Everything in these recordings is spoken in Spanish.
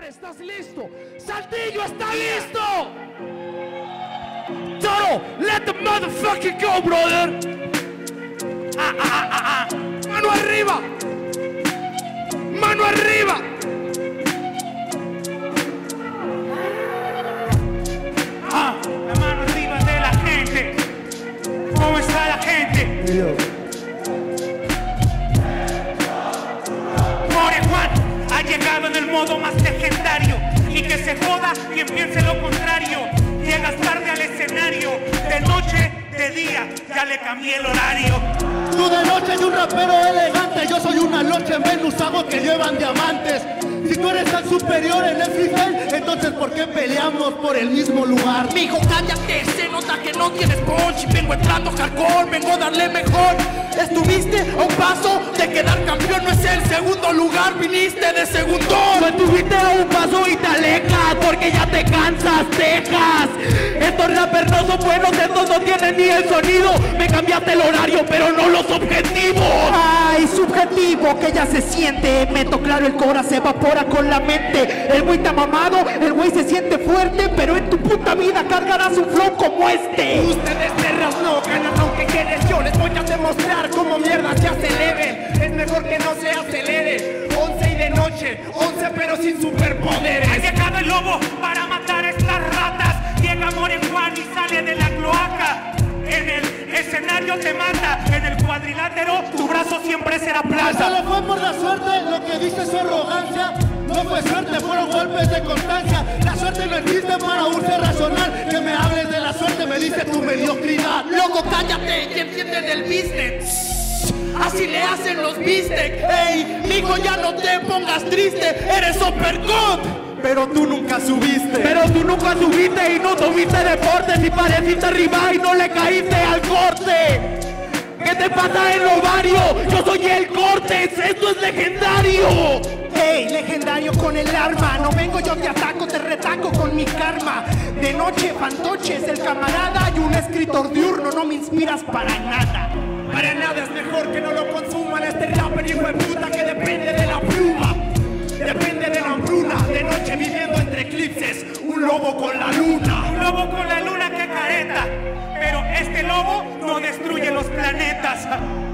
¿estás listo? ¡Saltillo está listo! Toro, let the motherfucker go, brother. Mano arriba. Mano arriba. La mano arriba de la gente. ¿Cómo está la gente? More Juan ha llegado en el modo más legendario. Y que se joda quien piense lo contrario. Llegas tarde al escenario. De noche, de día, ya le cambié el horario. Tú de noche y un rapero elegante. Yo soy una noche Venus, hago que llevan diamantes. Si tú eres tan superior en el freestyle, entonces ¿por qué peleamos por el mismo lugar? Mijo, cállate, se nota que no tienes punch. Vengo entrando hardcore, vengo a darle mejor. Estuviste a un paso de quedar campeón, no es el segundo lugar, viniste de segundo. No estuviste a un paso y te alejas, porque ya te cansas, dejas. Estos rappers no son buenos, estos no tienen ni el sonido. Me cambiaste el horario, pero no los objetivos. Ay, subjetivo, que ya se siente. Meto claro, el cobra se evapora con la mente. El güey está mamado, el güey se siente fuerte, pero en tu puta vida cargarás un flow como este. Ustedes perras no ganan aunque quieres. Yo les voy a demostrar cómo mierda se aceleren. Es mejor que no se acelere. 11 y de noche, 11 pero sin superpoderes. Ha llegado el lobo para matar a estas ratas. Llega More Juan y sale de la cloaca. En el escenario te mata, en el cuadrilátero tu brazo siempre será plata. Se le fue por la suerte, lo que dice su arrogancia. No fue suerte, fueron golpes de constancia. La suerte no existe para un ser racional. Que me hables de la suerte me dice tu mediocridad. Loco, cállate y entiende del business. Así le hacen los bistec. Ey, mijo, ya no te pongas triste. Eres uppercut, pero tú nunca subiste. Pero tú nunca subiste y no tuviste deportes. Y pareciste arriba y no le caíste al corte. ¿Qué te pasa en el ovario? Yo soy el Cortes, esto es legendario. Hey, legendario con el arma. No vengo, yo te ataco, te retaco con mi karma. De noche, fantoche es el camarada. Y un escritor diurno, no me inspiras para nada. Para nada es mejor que no lo consuman. Este rapper hijo de puta que depende de la pluma. Depende de la hambruna. De noche viviendo entre eclipses. Un lobo con la luna. Un lobo con la luna que careta. Pero este lobo no destruye los planetas.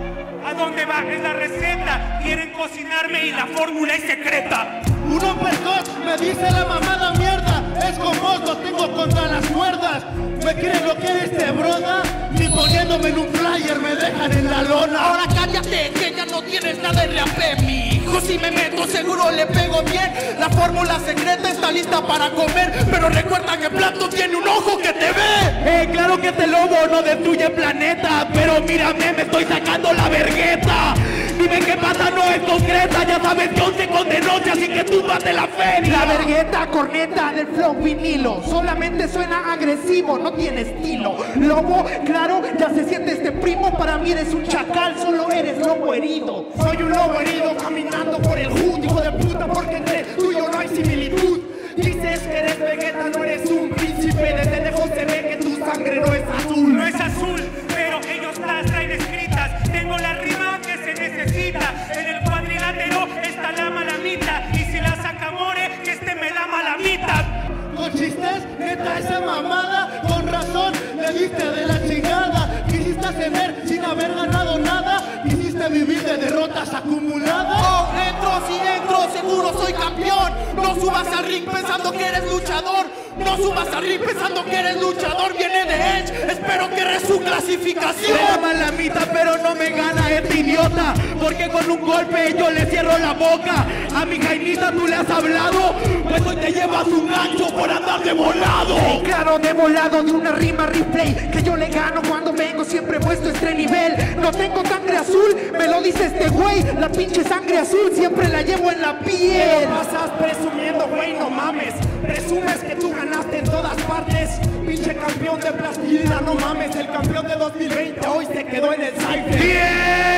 ¿A dónde va? Es la receta. Quieren cocinarme y la fórmula es secreta. Un uppercut me dice la mamada mierda. Es como lo tengo contra las cuerdas. Me quieren lo que es este broda. Ni poniéndome en un flyer me dejan en la lona. Ahora cállate, que ya no tienes nada en rap, mi hijo. Si me meto seguro le pego bien. La fórmula secreta está lista para comer. Pero recuerda que Plato tiene un ojo que te ve. Claro que este lobo no destruye el planeta. Pero mírame, me estoy sacando la vergueta. Dime qué pasa, no es concreta. Ya sabes que 11 con de noche, así que tú date la feria. La vergueta, corneta del flow vinilo. Solamente suena agresivo, no tiene estilo. Lobo, claro, ya se siente este primo. Para mí eres un chacal, solo eres lobo herido. Soy un lobo herido caminando por el hood, hijo de puta, porque entre tú y yo no hay similitud. Dices que eres Vegeta, no eres un príncipe. Desde lejos se ve que tu sangre no es azul. No es azul, pero ellos las traen escritas. Tengo la rima que se necesita. En el cuadrilátero está la malamita. Y si la saca More, que este me da malamita. Con chistes, neta esa mamada. Con razón, le diste de la chingada. Quisiste ascender sin haber ganado nada. Quisiste vivir de derrotas acumuladas. Oh, entro, seguro soy campeón. No subas al ring pensando que eres luchador. No subas al ring pensando que eres luchador. Viene de Edge, espero que eres su clasificación. Me da malamita, pero no me gana este idiota. Porque con un golpe yo le cierro la boca. A mi Jaimita tú le has hablado. Pues hoy te llevas un gancho por andar de volado. Hey, claro, de volado de una rima replay. Que yo le gano cuando vengo siempre puesto este nivel. No tengo sangre azul, me lo dice este güey. La pinche sangre azul siempre la llevo en la piel. Pasas presumiendo, güey, no mames. Presumes que tú ganaste en todas partes. Pinche campeón de plastilina, no mames. El campeón de 2020 hoy se quedó en el cypher. ¡Bien!